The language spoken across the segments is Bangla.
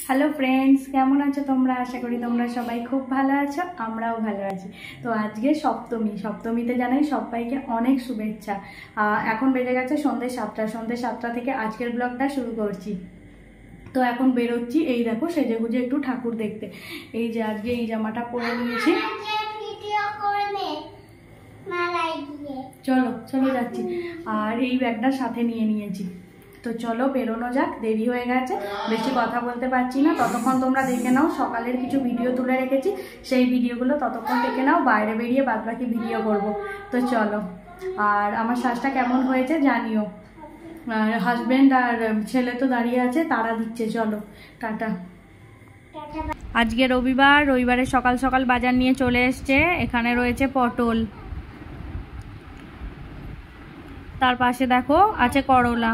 হ্যালো ফ্রেন্ডস, কেমন আছো তোমরা? আশা করি তোমরা সবাই খুব ভালো আছো, আমরাও ভালো আছি। তো আজকে সপ্তমীতে জানাই সবাইকে অনেক শুভেচ্ছা। এখন বেজে গেছে সন্ধ্যে 7টা থেকে আজকের ব্লগটা শুরু করছি। তো এখন বেরোচ্ছি, এই দেখো সেজে গুজে একটু ঠাকুর দেখতে। এই যে আজকে এই জামাটা পরে নিয়েছি। চলো চলো যাচ্ছি। আর এই ব্যাগটা সাথে নিয়ে নিয়েছি। তো চলো বেরোনো যাক, দেরি হয়ে গেছে, বেশি কথা বলতে পারছি না। ততক্ষণ তোমরা দেখে নাও, সকালের কিছু ভিডিও তুলে রেখেছি, সেই ভিডিওগুলো ততক্ষণ দেখে নাও। বাইরে বেরিয়ে বাদবাকি ভিডিও করব। তো চলো। আর আমার শ্বাসটা কেমন হয়েছে জানিও। আর হাজবেন্ড আর ছেলে তো দাঁড়িয়ে আছে, তারা দিচ্ছে। চলো টাটা। আজকে রবিবারে সকাল সকাল বাজার নিয়ে চলে এসছে। এখানে রয়েছে পটল, তার পাশে দেখো আছে করলা,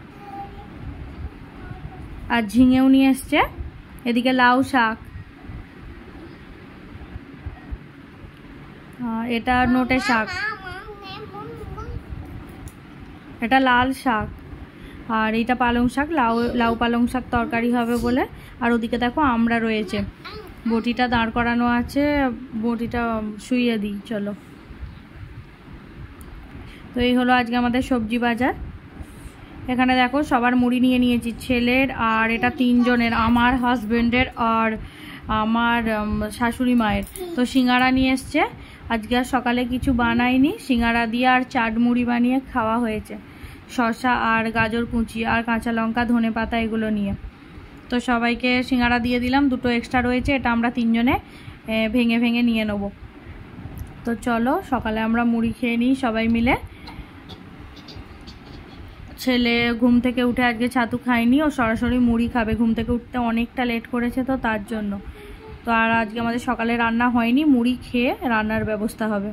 আর ঝিঙেও নিয়ে এসছে। এদিকে লাউ শাক, এটা নোটে শাক, এটা লাল শাক, আর এইটা পালং শাক। লাউ পালং শাক তরকারি হবে বলে। আর ওদিকে দেখো আমরা রয়েছে, বটিটা দাঁড় করানো আছে, বটিটা শুইয়ে দিই। চলো। তো এই হলো আজকে আমাদের সবজি বাজার। এখানে দেখো সবার মুড়ি নিয়ে নিয়েছি, ছেলের আর এটা 3 জনের, আমার হাজবেন্ডের আর আমার শাশুড়ি মায়ের। তো সিঙ্গারা নিয়ে এসছে। আজকে আর সকালে কিছু বানাইনি, সিঙ্গারা দিয়ে আর চাট মুড়ি বানিয়ে খাওয়া হয়েছে, শসা আর গাজর কুচি আর কাঁচা লঙ্কা ধনে পাতা এগুলো নিয়ে। তো সবাইকে সিঙ্গারা দিয়ে দিলাম, 2টো এক্সট্রা রয়েছে, এটা আমরা 3 জনে ভেঙে ভেঙে নিয়ে নেব। তো চলো সকালে আমরা মুড়ি খেয়ে নিই সবাই মিলে। ছেলে ঘুম থেকে উঠে আজকে ছাতু খায়নি, ও সরাসরি মুড়ি খাবে, ঘুম থেকে উঠতে অনেকটা লেট করেছে তো তার জন্য। তো আর আজকে আমাদের সকালে রান্না হয়নি, মুড়ি খেয়ে রান্নার ব্যবস্থা হবে।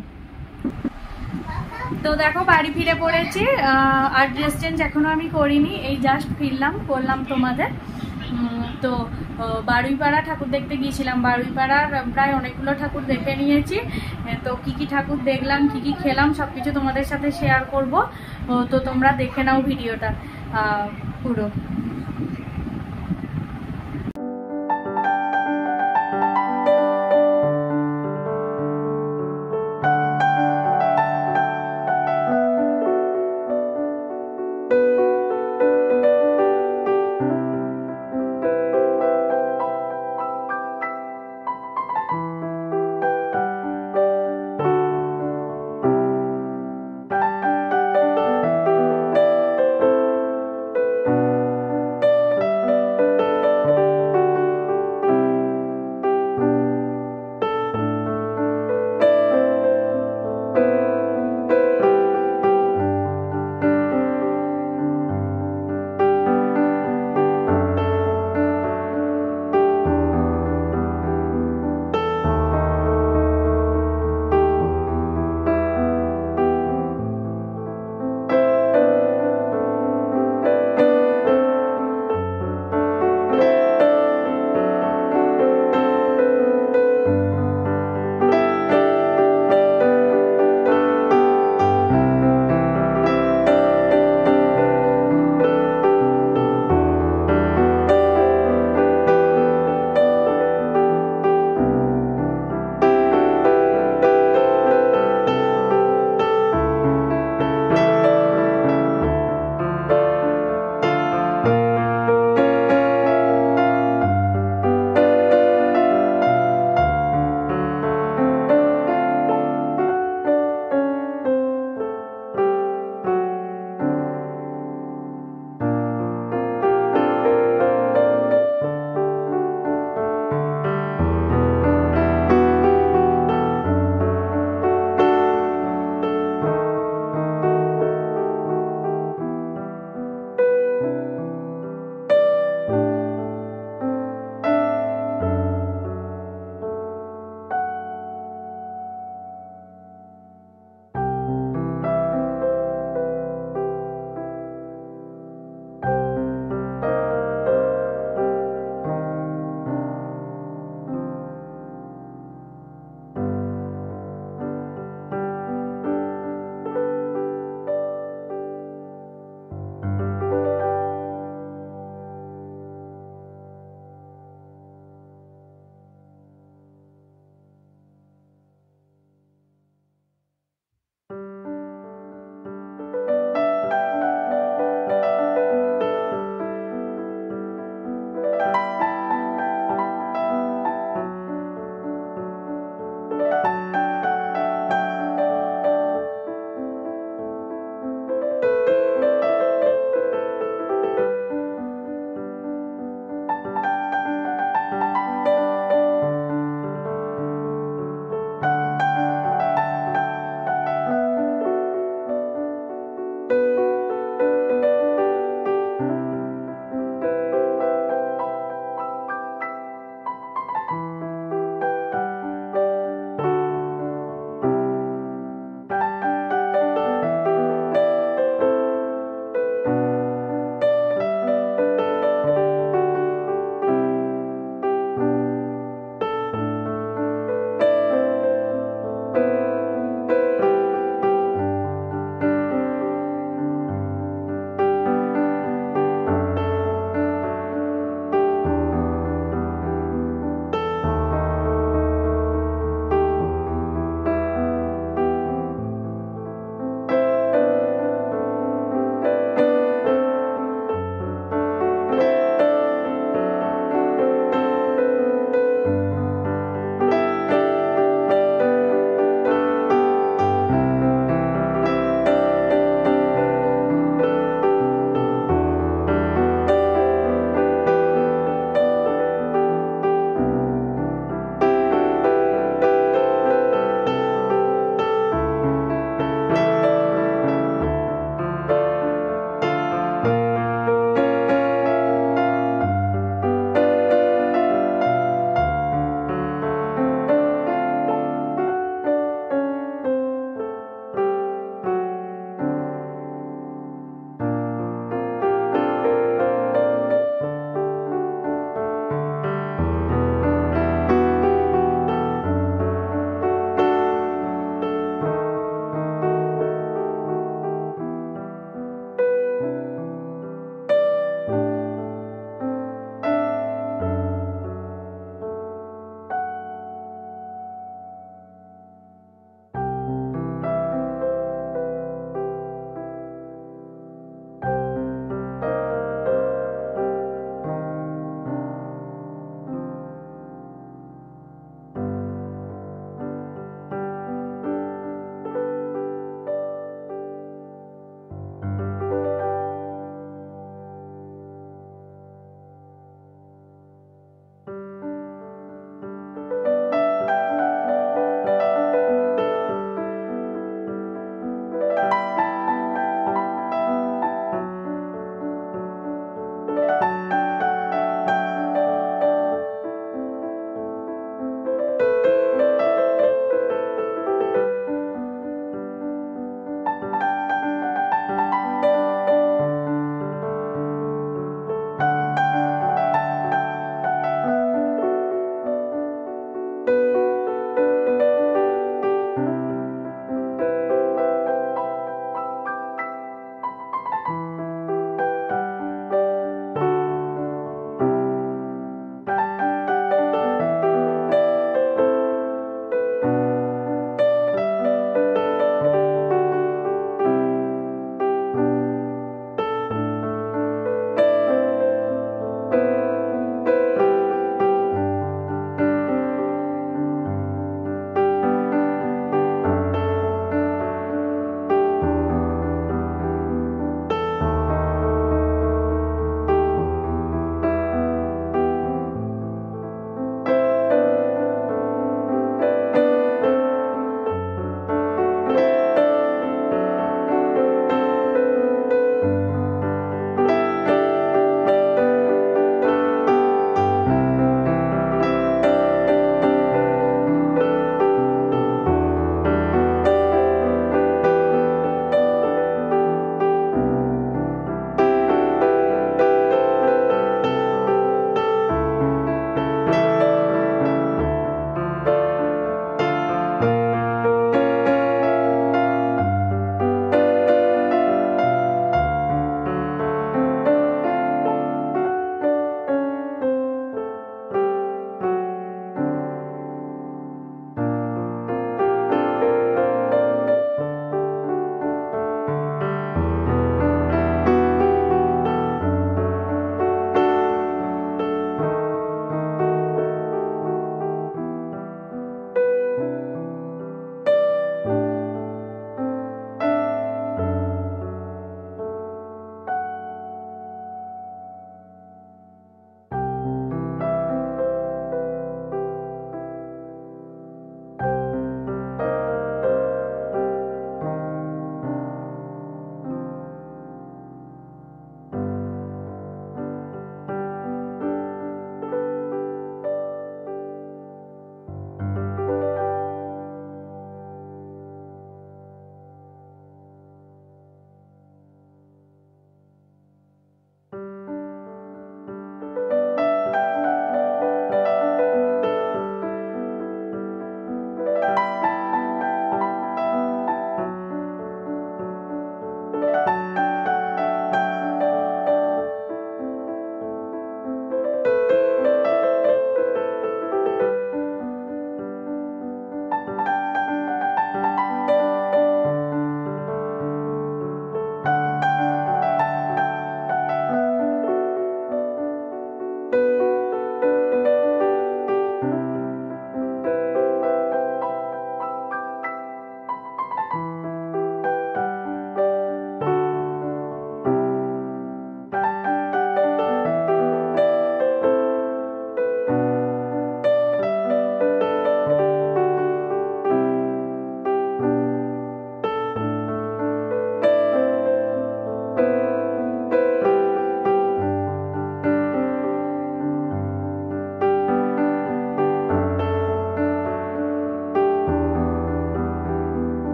তো দেখো বাড়ি ফিরে পড়েছি। আর ড্রেস চেঞ্জ এখনও আমি করিনি, এই জাস্ট করলাম তোমাদের। তো বারুইপাড়া ঠাকুর দেখতে গিয়েছিলাম। বারুইপাড়ার প্রায় অনেকগুলো ঠাকুর দেখে নিয়েছি। তো কি ঠাকুর দেখলাম, কি খেলাম, সব কিছু তোমাদের সাথে শেয়ার করব। তো তোমরা দেখে নাও ভিডিওটা পুরো।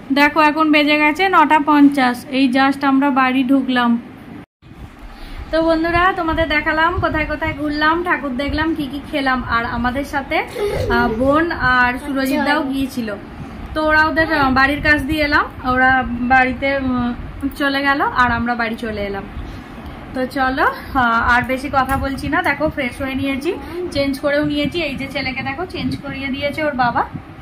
দেখো এখন বেজে গেছে 9:50, এই জাস্ট আমরা বাড়ি ঢুকলাম। তো বন্ধুরা তোমাদের দেখালাম কোথায় কোথায় ঘুরলাম, ঠাকুর দেখলাম, কি কি খেলাম। আর আমাদের সাথে বোন আর সুরজিৎ দাও গিয়েছিল। তো ওরা ওদের বাড়ির কাছ দিয়ে এলাম, ওরা বাড়িতে চলে গেল আর আমরা বাড়ি চলে এলাম। তো চলো আর বেশি কথা বলছি না। দেখো ফ্রেশ হয়ে নিয়েছি, চেঞ্জ করেও নিয়েছি। এই যে ছেলেকে দেখো চেঞ্জ করিয়ে দিয়েছে ওর বাবা।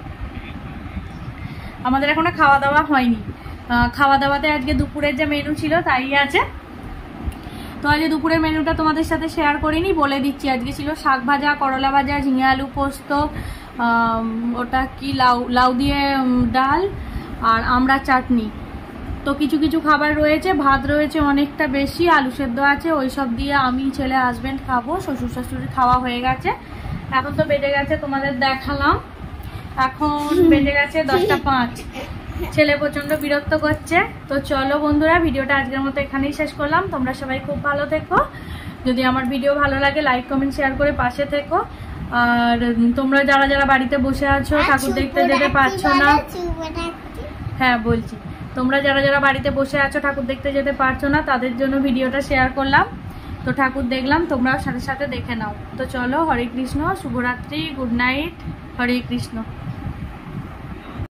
আমাদের এখনো খাওয়া দাওয়া হয়নি। খাওয়া দাওয়াতে আজকে দুপুরের যে মেনু ছিল তাই আছে। তো আজকে দুপুরের মেনুটা তোমাদের সাথে শেয়ার করিনি, বলে দিচ্ছি। আজকে ছিল শাক ভাজা, করলা ভাজা, ঝিঙে আলু পোস্ত, ওটা কি লাউ দিয়ে ডাল আর আমড়া চাটনি। তো কিছু কিছু খাবার রয়েছে, ভাত রয়েছে অনেকটা বেশি, আলু সেদ্ধ আছে, ওই সব দিয়ে আমি ছেলে হাজবেন্ড খাবো। শ্বশুর শাশুড়ি খাওয়া হয়ে গেছে। এখন তো বেজে গেছে, তোমাদের দেখালাম, এখন বেজে গেছে 10:05। ছেলে প্রচন্ড বিরক্ত করছে। তো চলো বন্ধুরা, ভিডিওটা আজকের মতো এখানেই শেষ করলাম। তোমরা সবাই খুব ভালো থেকো। যদি আমার ভিডিও ভালো লাগে লাইক কমেন্ট শেয়ার করে পাশে থেকো। আর তোমরা যারা যারা বাড়িতে বসে আছো, ঠাকুর দেখতে যেতে পারছো না, হ্যাঁ বলছি, তোমরা যারা যারা বাড়িতে বসে আছো ঠাকুর দেখতে যেতে পারছো না, তাদের জন্য ভিডিওটা শেয়ার করলাম। তো ঠাকুর দেখলাম, তোমরাও সাথে সাথে দেখে নাও। তো চলো, হরে কৃষ্ণ, শুভরাত্রি, গুড নাইট, হরে কৃষ্ণ।